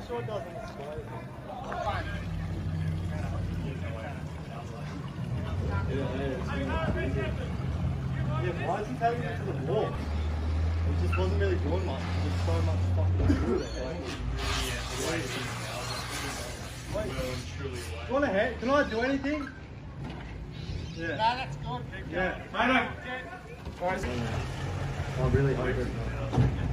sure doesn't explode. Yeah, why is he taking it to the wall? It just wasn't really doing much. There's so much fucking through there. Wait, do you want a hand? Can I do anything? Yeah. No, that's good. Yeah. I know. I really hope it.